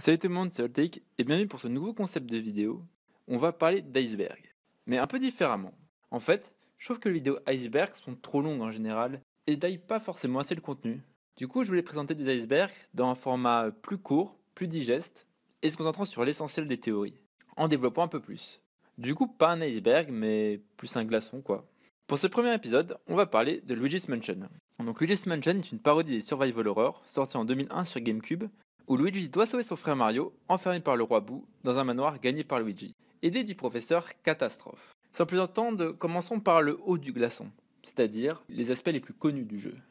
Salut tout le monde, c'est Olteik et bienvenue pour ce nouveau concept de vidéo. On va parler d'iceberg, mais un peu différemment. En fait, je trouve que les vidéos iceberg sont trop longues en général et détaillent pas forcément assez le contenu. Du coup, je voulais présenter des icebergs dans un format plus court, plus digeste et se concentrant sur l'essentiel des théories, en développant un peu plus. Du coup, pas un iceberg, mais plus un glaçon quoi. Pour ce premier épisode, on va parler de Luigi's Mansion. Donc Luigi's Mansion est une parodie des survival horror sortie en 2001 sur GameCube, où Luigi doit sauver son frère Mario, enfermé par le roi Boo, dans un manoir gagné par Luigi, aidé du professeur Catastrophe. Sans plus attendre, commençons par le haut du glaçon, c'est-à-dire les aspects les plus connus du jeu.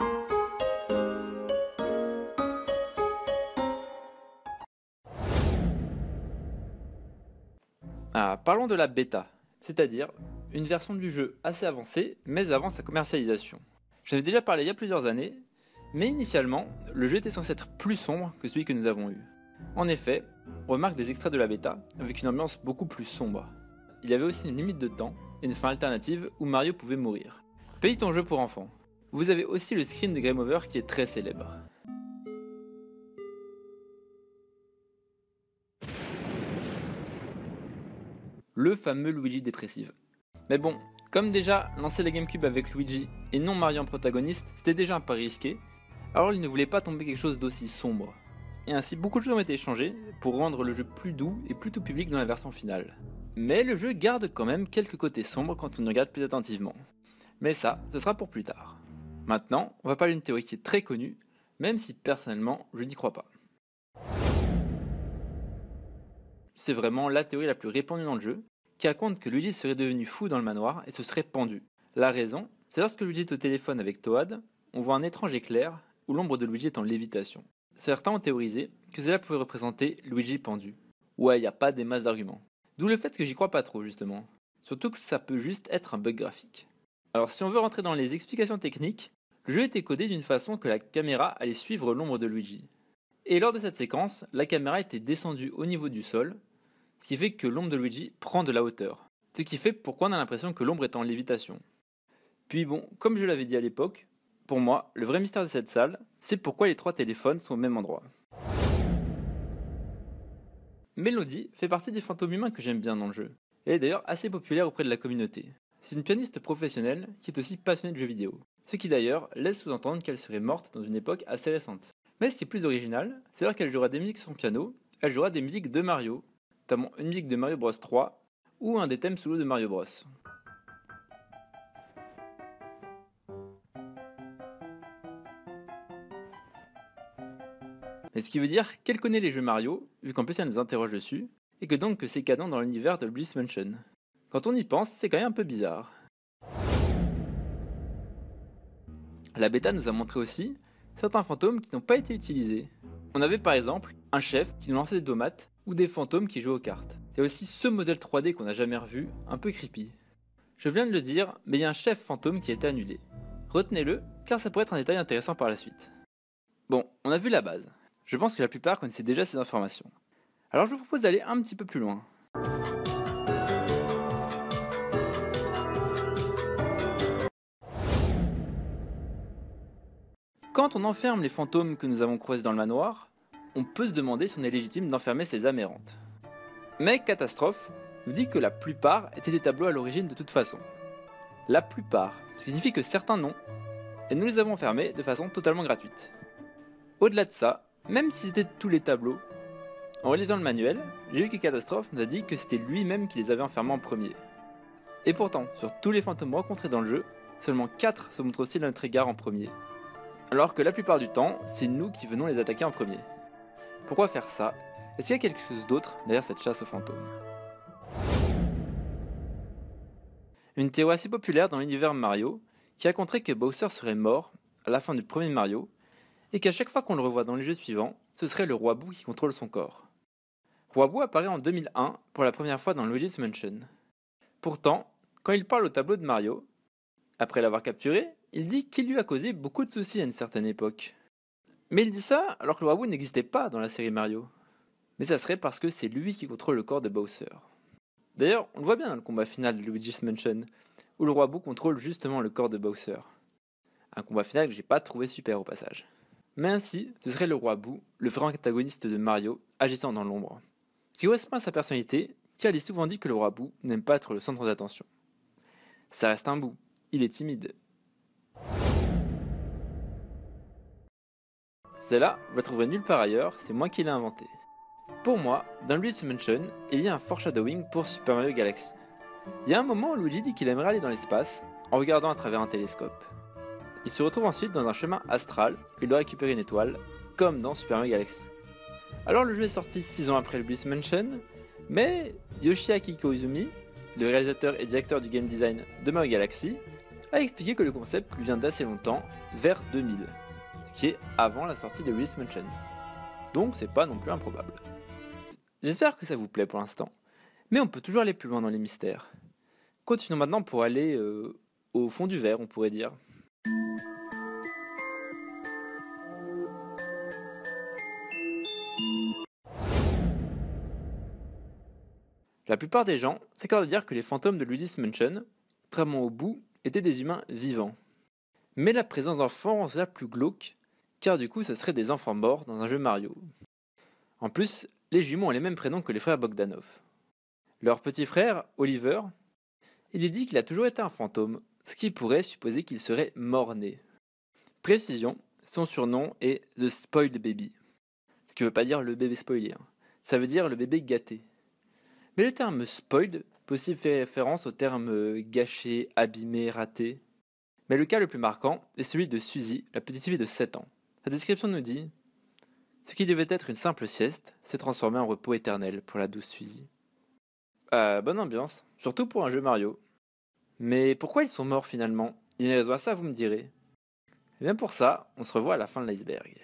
Parlons de la bêta, c'est-à-dire une version du jeu assez avancée, mais avant sa commercialisation. J'en ai déjà parlé il y a plusieurs années, mais initialement, le jeu était censé être plus sombre que celui que nous avons eu. En effet, on remarque des extraits de la bêta avec une ambiance beaucoup plus sombre. Il y avait aussi une limite de temps et une fin alternative où Mario pouvait mourir. Paye ton jeu pour enfants. Vous avez aussi le screen de Game Over qui est très célèbre. Le fameux Luigi dépressif. Mais bon, comme déjà lancer la GameCube avec Luigi et non Mario en protagoniste, c'était déjà un pari risqué, alors il ne voulait pas tomber quelque chose d'aussi sombre. Et ainsi beaucoup de choses ont été changées pour rendre le jeu plus doux et plus tout public dans la version finale. Mais le jeu garde quand même quelques côtés sombres quand on y regarde plus attentivement. Mais ça, ce sera pour plus tard. Maintenant, on va parler d'une théorie qui est très connue, même si personnellement je n'y crois pas. C'est vraiment la théorie la plus répandue dans le jeu, qui raconte que Luigi serait devenu fou dans le manoir et se serait pendu. La raison, c'est lorsque Luigi est au téléphone avec Toad, on voit un étrange éclair où l'ombre de Luigi est en lévitation. Certains ont théorisé que cela pouvait représenter Luigi pendu. Ouais, y a pas des masses d'arguments. D'où le fait que j'y crois pas trop justement. Surtout que ça peut juste être un bug graphique. Alors si on veut rentrer dans les explications techniques, le jeu était codé d'une façon que la caméra allait suivre l'ombre de Luigi. Et lors de cette séquence, la caméra était descendue au niveau du sol, ce qui fait que l'ombre de Luigi prend de la hauteur. Ce qui fait pourquoi on a l'impression que l'ombre est en lévitation. Puis bon, comme je l'avais dit à l'époque, pour moi, le vrai mystère de cette salle, c'est pourquoi les trois téléphones sont au même endroit. Melody fait partie des fantômes humains que j'aime bien dans le jeu. Elle est d'ailleurs assez populaire auprès de la communauté. C'est une pianiste professionnelle qui est aussi passionnée de jeux vidéo. Ce qui d'ailleurs laisse sous-entendre qu'elle serait morte dans une époque assez récente. Mais ce qui est plus original, c'est alors qu'elle jouera des musiques sur son piano, elle jouera des musiques de Mario, notamment une musique de Mario Bros 3 ou un des thèmes solo de Mario Bros. Mais ce qui veut dire qu'elle connaît les jeux Mario, vu qu'en plus elle nous interroge dessus, et que donc que c'est canon dans l'univers de Luigi's Mansion. Quand on y pense, c'est quand même un peu bizarre. La bêta nous a montré aussi certains fantômes qui n'ont pas été utilisés. On avait par exemple un chef qui nous lançait des tomates, ou des fantômes qui jouaient aux cartes. Il y a aussi ce modèle 3D qu'on n'a jamais revu, un peu creepy. Je viens de le dire, mais il y a un chef fantôme qui a été annulé. Retenez-le, car ça pourrait être un détail intéressant par la suite. Bon, on a vu la base. Je pense que la plupart connaissaient déjà ces informations. Alors je vous propose d'aller un petit peu plus loin. Quand on enferme les fantômes que nous avons croisés dans le manoir, on peut se demander si on est légitime d'enfermer ces âmes errantes. Mais Catastrophe nous dit que la plupart étaient des tableaux à l'origine de toute façon. La plupart signifie que certains non, et nous les avons enfermés de façon totalement gratuite. Au-delà de ça, même si c'était tous les tableaux, en relisant le manuel, j'ai vu que Catastrophe nous a dit que c'était lui-même qui les avait enfermés en premier. Et pourtant, sur tous les fantômes rencontrés dans le jeu, seulement 4 se montrent aussi à notre égard en premier. Alors que la plupart du temps, c'est nous qui venons les attaquer en premier. Pourquoi faire ça? Est-ce qu'il y a quelque chose d'autre derrière cette chasse aux fantômes? Une théorie assez populaire dans l'univers Mario, qui raconterait que Bowser serait mort à la fin du premier Mario, et qu'à chaque fois qu'on le revoit dans les jeux suivants, ce serait le roi Boo qui contrôle son corps. Roi Boo apparaît en 2001 pour la première fois dans Luigi's Mansion. Pourtant, quand il parle au tableau de Mario, après l'avoir capturé, il dit qu'il lui a causé beaucoup de soucis à une certaine époque. Mais il dit ça alors que le roi Boo n'existait pas dans la série Mario. Mais ça serait parce que c'est lui qui contrôle le corps de Bowser. D'ailleurs, on le voit bien dans le combat final de Luigi's Mansion, où le roi Boo contrôle justement le corps de Bowser. Un combat final que j'ai pas trouvé super au passage. Mais ainsi, ce serait le roi Boo, le vrai antagoniste de Mario, agissant dans l'ombre. Ce qui correspond à sa personnalité, car il est souvent dit que le roi Boo n'aime pas être le centre d'attention. Ça reste un Boo, il est timide. Celle-là, vous la trouverez nulle part ailleurs, c'est moi qui l'ai inventé. Pour moi, dans Luigi's Mansion, il y a un foreshadowing pour Super Mario Galaxy. Il y a un moment où Luigi dit qu'il aimerait aller dans l'espace en regardant à travers un télescope. Il se retrouve ensuite dans un chemin astral et il doit récupérer une étoile, comme dans Super Mario Galaxy. Alors le jeu est sorti 6 ans après Luigi's Mansion, mais Yoshiaki Koizumi, le réalisateur et directeur du game design de Mario Galaxy, a expliqué que le concept lui vient d'assez longtemps, vers 2000, ce qui est avant la sortie de Luigi's Mansion. Donc c'est pas non plus improbable. J'espère que ça vous plaît pour l'instant, mais on peut toujours aller plus loin dans les mystères. Continuons maintenant pour aller au fond du verre, on pourrait dire. La plupart des gens s'accordent à dire que les fantômes de Luigi's Mansion, contrairement au bout, étaient des humains vivants. Mais la présence d'enfants rend cela plus glauque, car du coup ça serait des enfants morts dans un jeu Mario. En plus, les jumeaux ont les mêmes prénoms que les frères Bogdanov. Leur petit frère, Oliver, il est dit qu'il a toujours été un fantôme, ce qui pourrait supposer qu'il serait mort-né. Précision, son surnom est The Spoiled Baby. Ce qui ne veut pas dire le bébé spoilé, ça veut dire le bébé gâté. Mais le terme spoiled peut aussi faire référence au terme gâché, abîmé, raté. Mais le cas le plus marquant est celui de Suzy, la petite fille de 7 ans. Sa description nous dit: ce qui devait être une simple sieste s'est transformé en repos éternel pour la douce Suzy. Bonne ambiance, surtout pour un jeu Mario. Mais pourquoi ils sont morts finalement? Il y a une raison à ça, vous me direz. Et bien pour ça, on se revoit à la fin de l'iceberg.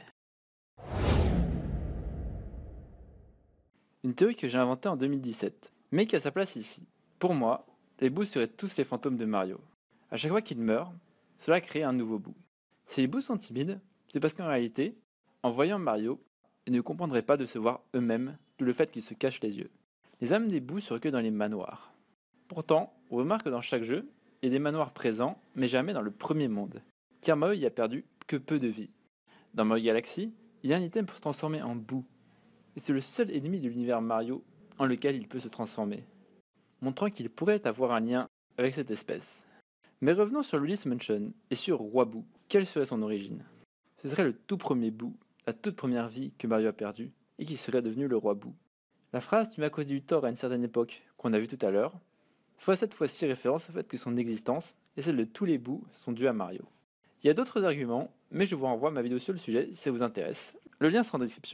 Une théorie que j'ai inventée en 2017, mais qui a sa place ici. Pour moi, les Boos seraient tous les fantômes de Mario. À chaque fois qu'ils meurent, cela crée un nouveau Boo. Si les Boos sont timides, c'est parce qu'en réalité, en voyant Mario, ils ne comprendraient pas de se voir eux-mêmes, d'où le fait qu'ils se cachent les yeux. Les âmes des Boos se recueillent dans les manoirs. Pourtant, on remarque que dans chaque jeu, il y a des manoirs présents, mais jamais dans le premier monde, car Mario y a perdu que peu de vie. Dans Mario Galaxy, il y a un item pour se transformer en Boo, et c'est le seul ennemi de l'univers Mario en lequel il peut se transformer, montrant qu'il pourrait avoir un lien avec cette espèce. Mais revenons sur Luigi's Mansion et sur Roi Boo. Quelle serait son origine? Ce serait le tout premier Boo, la toute première vie que Mario a perdue, et qui serait devenu le Roi Boo. La phrase « tu m'as causé du tort à une certaine époque » qu'on a vu tout à l'heure, fait cette fois-ci référence au fait que son existence et celle de tous les Boos sont dues à Mario. Il y a d'autres arguments, mais je vous renvoie à ma vidéo sur le sujet si ça vous intéresse. Le lien sera en description.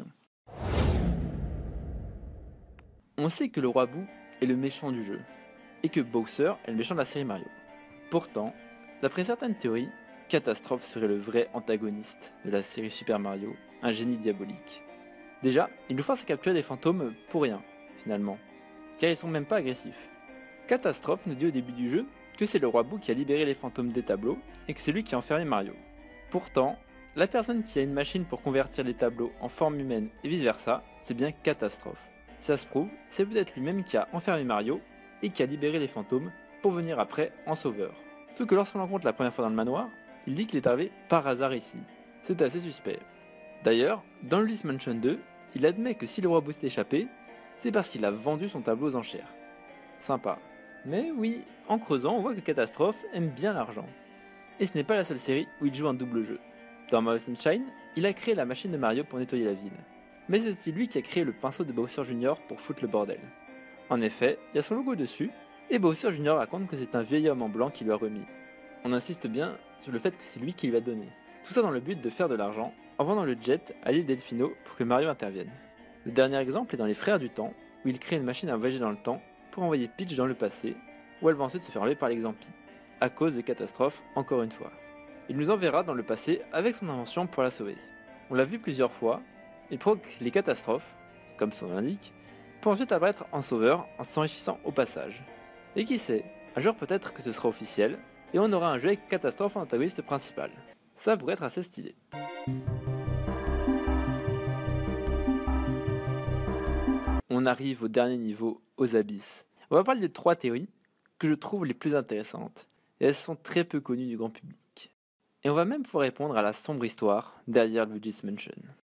On sait que le roi Boo est le méchant du jeu, et que Bowser est le méchant de la série Mario. Pourtant, d'après certaines théories, Catastrophe serait le vrai antagoniste de la série Super Mario, un génie diabolique. Déjà, il nous force à capturer des fantômes pour rien, finalement, car ils sont même pas agressifs. Catastrophe nous dit au début du jeu que c'est le roi Boo qui a libéré les fantômes des tableaux, et que c'est lui qui a enfermé Mario. Pourtant, la personne qui a une machine pour convertir les tableaux en forme humaine et vice versa, c'est bien Catastrophe. Si ça se prouve, c'est peut-être lui-même qui a enfermé Mario et qui a libéré les fantômes pour venir après en sauveur. Sauf que lorsqu'on l'encontre la première fois dans le manoir, il dit qu'il est arrivé par hasard ici. C'est assez suspect. D'ailleurs, dans Luigi's Mansion 2, il admet que si le roi Boo s'est échappé, c'est parce qu'il a vendu son tableau aux enchères. Sympa. Mais oui, en creusant, on voit que Catastrophe aime bien l'argent. Et ce n'est pas la seule série où il joue un double jeu. Dans Mario Sunshine, il a créé la machine de Mario pour nettoyer la ville. Mais c'est aussi lui qui a créé le pinceau de Bowser Jr. pour foutre le bordel. En effet, il y a son logo dessus, et Bowser Jr. raconte que c'est un vieil homme en blanc qui lui a remis. On insiste bien sur le fait que c'est lui qui lui a donné. Tout ça dans le but de faire de l'argent, en vendant le jet à l'île Delfino pour que Mario intervienne. Le dernier exemple est dans Les Frères du Temps, où il crée une machine à voyager dans le temps pour envoyer Peach dans le passé, où elle va ensuite se faire enlever par l'exempi, à cause de Catastrophe, encore une fois. Il nous enverra dans le passé avec son invention pour la sauver. On l'a vu plusieurs fois, il provoque les catastrophes, comme son nom l'indique, pour ensuite apparaître en sauveur en s'enrichissant au passage. Et qui sait, un jour peut-être que ce sera officiel, et on aura un jeu avec Catastrophe en antagoniste principal. Ça pourrait être assez stylé. On arrive au dernier niveau, aux abysses. On va parler des 3 théories que je trouve les plus intéressantes, et elles sont très peu connues du grand public. Et on va même pouvoir répondre à la sombre histoire derrière Luigi's Mansion.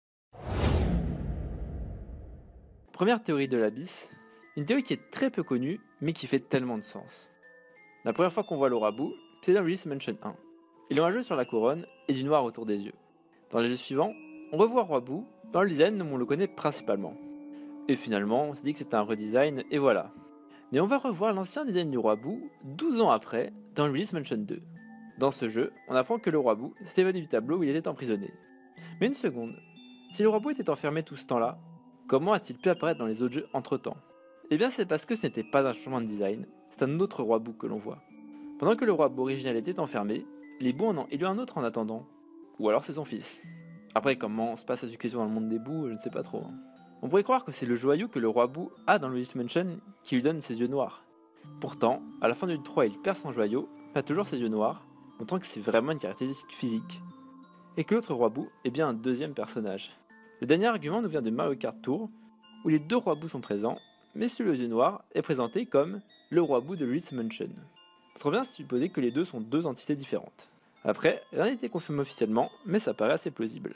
Première théorie de l'abysse, une théorie qui est très peu connue, mais qui fait tellement de sens. La première fois qu'on voit le roi Boo, c'est dans Luigi's Mansion 1. Il a un jeu sur la couronne et du noir autour des yeux. Dans les jeux suivants, on revoit Roi Boo dans le design où on le connaît principalement. Et finalement, on s'est dit que c'était un redesign, et voilà. Mais on va revoir l'ancien design du Roi Boo 12 ans après dans Luigi's Mansion 2. Dans ce jeu, on apprend que le Roi Boo s'est évadé du tableau où il était emprisonné. Mais une seconde, si le Roi Boo était enfermé tout ce temps-là, comment a-t-il pu apparaître dans les autres jeux entre-temps? Eh bien c'est parce que ce n'était pas un changement de design, c'est un autre Roi Boo que l'on voit. Pendant que le Roi Boo original était enfermé, les Boo en ont élu un autre en attendant. Ou alors c'est son fils. Après comment se passe la succession dans le monde des Boo, je ne sais pas trop. On pourrait croire que c'est le joyau que le Roi Boo a dans Luigi's Mansion qui lui donne ses yeux noirs. Pourtant, à la fin du 3 il perd son joyau, mais a toujours ses yeux noirs, montrant que c'est vraiment une caractéristique physique. Et que l'autre Roi Boo est bien un deuxième personnage. Le dernier argument nous vient de Mario Kart Tour, où les deux Rois Boo sont présents, mais celui aux yeux noirs est présenté comme le Roi Boo de Luigi's Mansion. On peut bien supposer que les deux sont deux entités différentes. Après, rien n'a été confirmé officiellement, mais ça paraît assez plausible.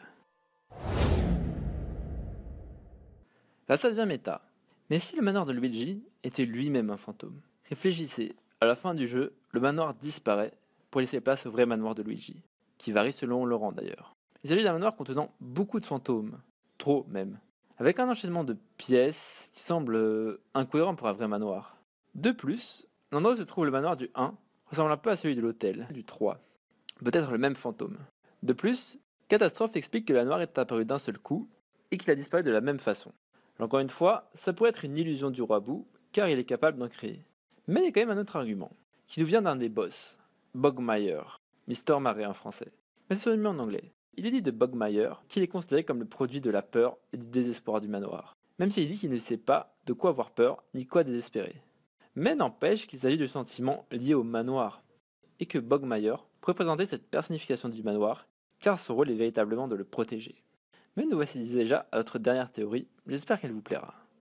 Là ça devient méta. Mais si le manoir de Luigi était lui-même un fantôme? Réfléchissez, à la fin du jeu, le manoir disparaît pour laisser place au vrai manoir de Luigi, qui varie selon le rang d'ailleurs. Il s'agit d'un manoir contenant beaucoup de fantômes, trop même, avec un enchaînement de pièces qui semble incohérent pour un vrai manoir. De plus, l'endroit où se trouve le manoir du 1 ressemble un peu à celui de l'hôtel du 3, peut-être le même fantôme. De plus, Catastrophe explique que le manoir est apparu d'un seul coup et qu'il a disparu de la même façon. Encore une fois, ça pourrait être une illusion du Roi Boo, car il est capable d'en créer. Mais il y a quand même un autre argument, qui nous vient d'un des boss, Bogmire, Mister Marais en français. Mais c'est surnommé en anglais. Il est dit de Bogmire qu'il est considéré comme le produit de la peur et du désespoir du manoir, même s'il dit qu'il ne sait pas de quoi avoir peur ni quoi désespérer. Mais n'empêche qu'il s'agit de sentiments liés au manoir, et que Bogmire pourrait présenter cette personnification du manoir, car son rôle est véritablement de le protéger. Mais nous voici déjà à notre dernière théorie, j'espère qu'elle vous plaira.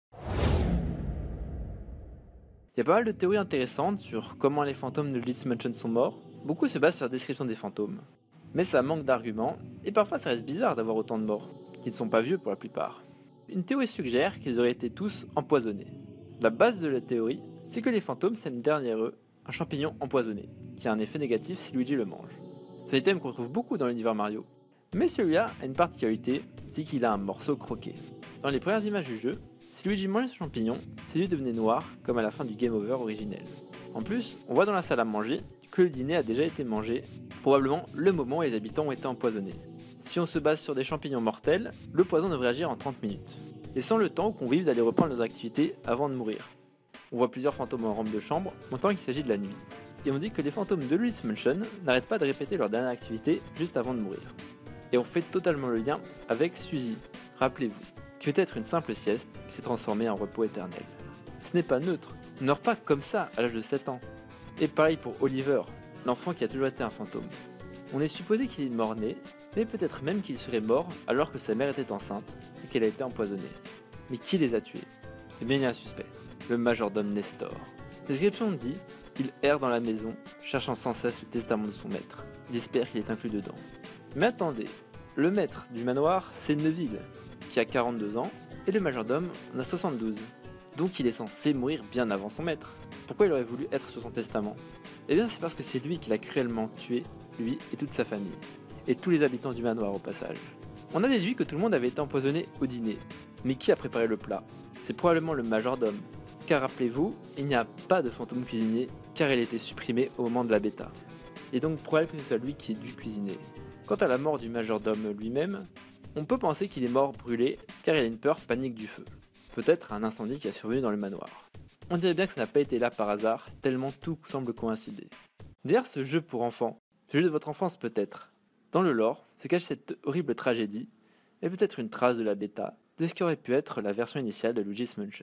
Il y a pas mal de théories intéressantes sur comment les fantômes de Luigi's Mansion sont morts, beaucoup se basent sur la description des fantômes. Mais ça manque d'arguments, et parfois ça reste bizarre d'avoir autant de morts, qui ne sont pas vieux pour la plupart. Une théorie suggère qu'ils auraient été tous empoisonnés. La base de la théorie, c'est que les fantômes sèment derrière eux un champignon empoisonné, qui a un effet négatif si Luigi le mange. C'est un item qu'on trouve beaucoup dans l'univers Mario, mais celui-là a une particularité, c'est qu'il a un morceau croqué. Dans les premières images du jeu, si Luigi mangeait ce champignon, ses yeux devenaient noirs, comme à la fin du Game Over originel. En plus, on voit dans la salle à manger que le dîner a déjà été mangé, probablement le moment où les habitants ont été empoisonnés. Si on se base sur des champignons mortels, le poison devrait agir en 30 minutes, laissant le temps aux convives d'aller reprendre leurs activités avant de mourir. On voit plusieurs fantômes en rampe de chambre, montrant qu'il s'agit de la nuit. Et on dit que les fantômes de Luigi's Mansion n'arrêtent pas de répéter leur dernière activité juste avant de mourir. Et on fait totalement le lien avec Suzy, rappelez-vous, qui peut être une simple sieste qui s'est transformée en repos éternel. Ce n'est pas neutre, on ne meurt pas comme ça à l'âge de 7 ans. Et pareil pour Oliver, l'enfant qui a toujours été un fantôme. On est supposé qu'il est mort-né, mais peut-être même qu'il serait mort alors que sa mère était enceinte et qu'elle a été empoisonnée. Mais qui les a tués? Eh bien il y a un suspect, le majordome Nestor. La description dit il erre dans la maison, cherchant sans cesse le testament de son maître. Il espère qu'il est inclus dedans. Mais attendez, le maître du manoir, c'est Neville, qui a 42 ans, et le majordome en a 72. Donc il est censé mourir bien avant son maître. Pourquoi il aurait voulu être sur son testament? Eh bien c'est parce que c'est lui qui l'a cruellement tué, lui et toute sa famille. Et tous les habitants du manoir au passage. On a déduit que tout le monde avait été empoisonné au dîner. Mais qui a préparé le plat? C'est probablement le majordome. Car rappelez-vous, il n'y a pas de fantôme cuisinier, car il a été supprimé au moment de la bêta. Et donc probable que ce soit lui qui ait dû cuisiner. Quant à la mort du majordome lui-même, on peut penser qu'il est mort brûlé car il a une peur panique du feu. Peut-être un incendie qui a survenu dans le manoir. On dirait bien que ça n'a pas été là par hasard, tellement tout semble coïncider. Derrière ce jeu pour enfants, ce jeu de votre enfance peut-être, dans le lore se cache cette horrible tragédie, et peut-être une trace de la bêta, de ce qui aurait pu être la version initiale de Luigi's Mansion.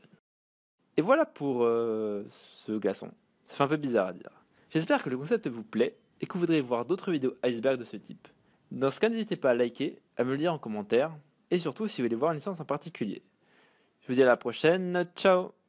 Et voilà pour ce glaçon. Ça fait un peu bizarre à dire. J'espère que le concept vous plaît et que vous voudrez voir d'autres vidéos iceberg de ce type. Dans ce cas, n'hésitez pas à liker, à me le dire en commentaire, et surtout si vous voulez voir une licence en particulier. Je vous dis à la prochaine, ciao!